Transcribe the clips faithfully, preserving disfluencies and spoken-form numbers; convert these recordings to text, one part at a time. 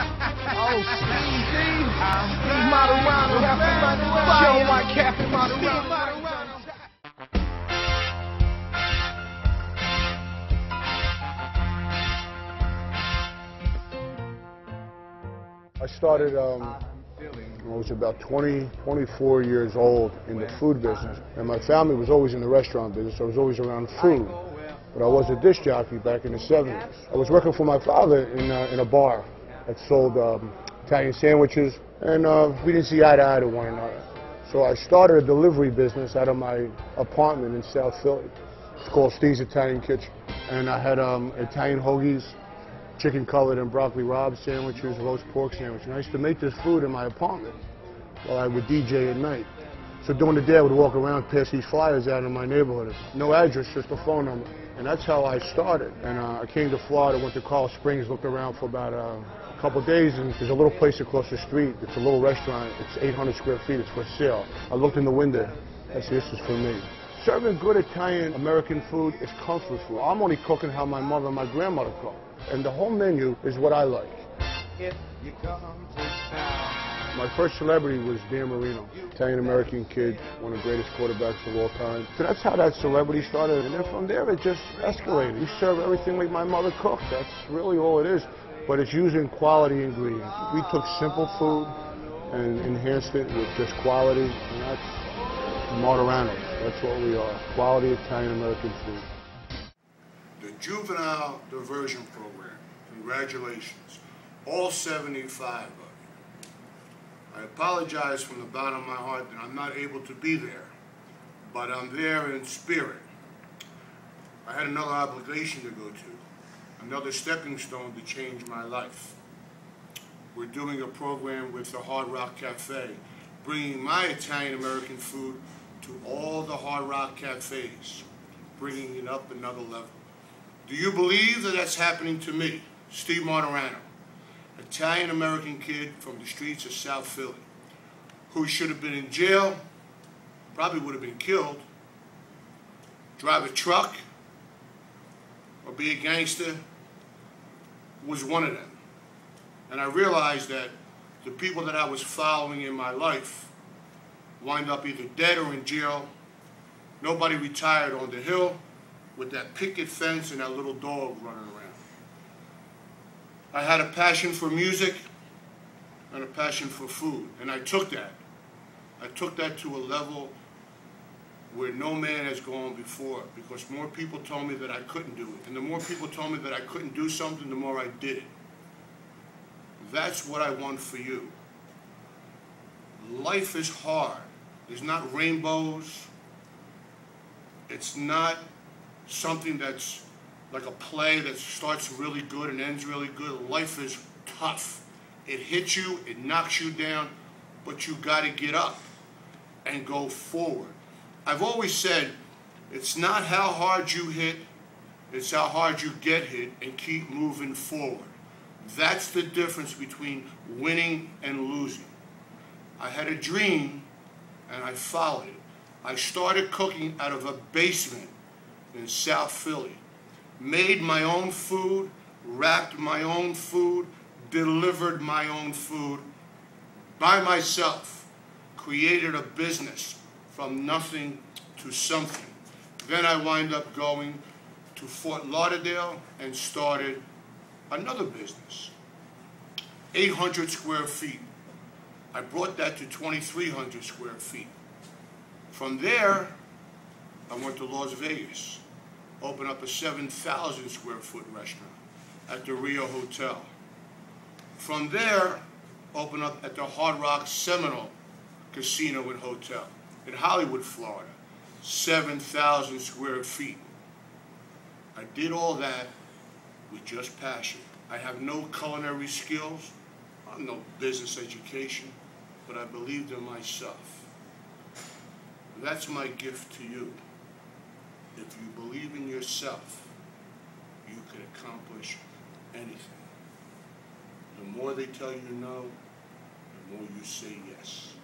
Oh, Steve, Martorano, show my Captain Martorano. I started, um, I was about twenty, twenty-four years old in the food business, and my family was always in the restaurant business. I was always around food, but I was a disc jockey back in the seventies. I was working for my father in, uh, in a bar that sold um, Italian sandwiches, and uh, we didn't see eye to eye to one another. So I started a delivery business out of my apartment in South Philly. It's called Steve's Italian Kitchen, and I had um, Italian hoagies, chicken cutlet and broccoli rabe sandwiches, roast pork sandwiches. And I used to make this food in my apartment while I would D J at night. So during the day I would walk around, pass these flyers out in my neighborhood. No address, just a phone number. And that's how I started. And uh, I came to Florida, went to Colorado Springs, looked around for about uh, a couple of days, and there's a little place across the street. It's a little restaurant. It's eight hundred square feet. It's for sale. I looked in the window. I said, this is for me. Serving good Italian American food is comfort food. I'm only cooking how my mother and my grandmother cooked. And the whole menu is what I like. If you come to town. My first celebrity was Dan Marino, Italian-American kid, one of the greatest quarterbacks of all time. So that's how that celebrity started, and then from there it just escalated. We serve everything like my mother cooked. That's really all it is, but it's using quality ingredients. We took simple food and enhanced it with just quality, and that's Martorano. That's what we are, quality Italian-American food. The Juvenile Diversion Program, congratulations, all seventy-five of you. I apologize from the bottom of my heart that I'm not able to be there, but I'm there in spirit. I had another obligation to go to, another stepping stone to change my life. We're doing a program with the Hard Rock Cafe, bringing my Italian-American food to all the Hard Rock cafes, bringing it up another level. Do you believe that that's happening to me, Steve Martorano, Italian-American kid from the streets of South Philly, who should have been in jail, probably would have been killed, drive a truck, or be a gangster, was one of them. And I realized that the people that I was following in my life wind up either dead or in jail. Nobody retired on the hill with that picket fence and that little dog running around. I had a passion for music and a passion for food, and I took that. I took that to a level where no man has gone before, because more people told me that I couldn't do it. And the more people told me that I couldn't do something, the more I did it. That's what I want for you. Life is hard. There's not rainbows. It's not something that's like a play that starts really good and ends really good. Life is tough. It hits you, it knocks you down, but you got to get up and go forward. I've always said, it's not how hard you hit, it's how hard you get hit and keep moving forward. That's the difference between winning and losing. I had a dream and I followed it. I started cooking out of a basement in South Philly. Made my own food, wrapped my own food, delivered my own food by myself, created a business from nothing to something. Then I wind up going to Fort Lauderdale and started another business, eight hundred square feet. I brought that to twenty-three hundred square feet. From there, I went to Las Vegas, opened up a seven thousand square foot restaurant at the Rio Hotel. From there, opened up at the Hard Rock Seminole Casino and Hotel in Hollywood, Florida, seven thousand square feet. I did all that with just passion. I have no culinary skills, I have no business education, but I believed in myself. That's my gift to you. If you believe in yourself, you can accomplish anything. The more they tell you no, the more you say yes.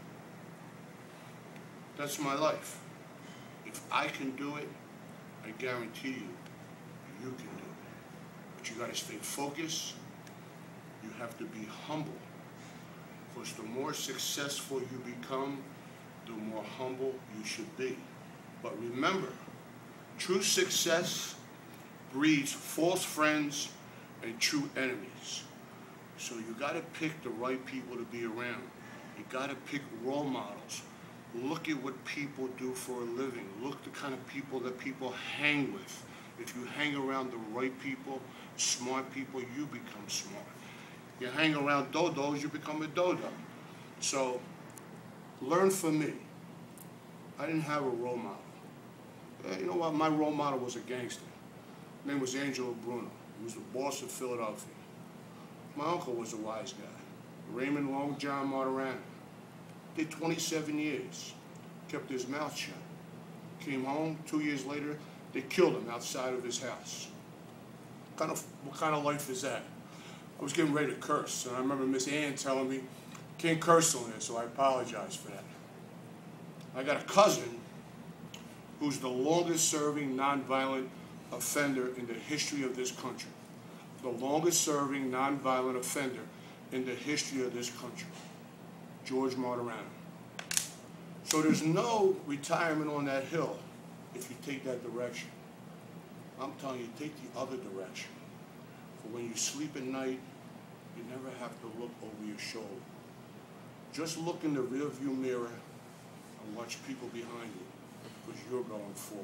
That's my life. If I can do it, I guarantee you, you can do it. But you got to stay focused, you have to be humble. Because the more successful you become, the more humble you should be. But remember, true success breeds false friends and true enemies. So you gotta pick the right people to be around. You gotta pick role models. Look at what people do for a living. Look the kind of people that people hang with. If you hang around the right people, smart people, you become smart. You hang around dodos, you become a dodo. So, learn from me. I didn't have a role model. You know what? My role model was a gangster. His name was Angelo Bruno. He was the boss of Philadelphia. My uncle was a wise guy. Raymond Long John Martorano. Did twenty-seven years. Kept his mouth shut. Came home, two years later, they killed him outside of his house. What kind of, what kind of life is that? I was getting ready to curse, and I remember Miss Ann telling me, can't curse on this, so I apologize for that. I got a cousin who's the longest serving nonviolent offender in the history of this country. The longest serving nonviolent offender in the history of this country. George Martorano. So there's no retirement on that hill if you take that direction. I'm telling you, take the other direction. For when you sleep at night, you never have to look over your shoulder. Just look in the rearview mirror and watch people behind you, because you're going forward.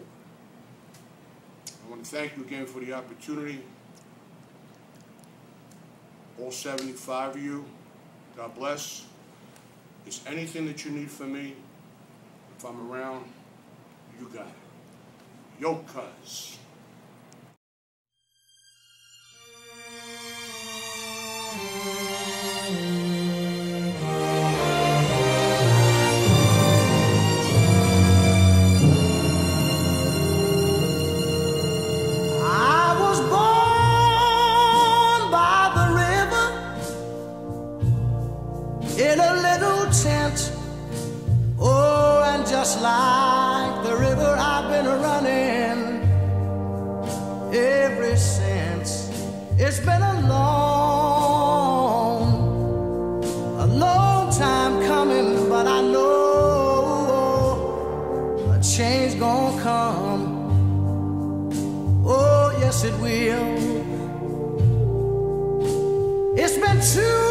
I want to thank you again for the opportunity. All seventy-five of you, God bless. Is anything that you need from me, if I'm around, you got it. Yo, cuz. I was born by the river in a little tent. Oh, and just like the river, I've been running ever since. It's been a long, a long time coming, but I know a change gonna come. Oh, yes, it will. It's been too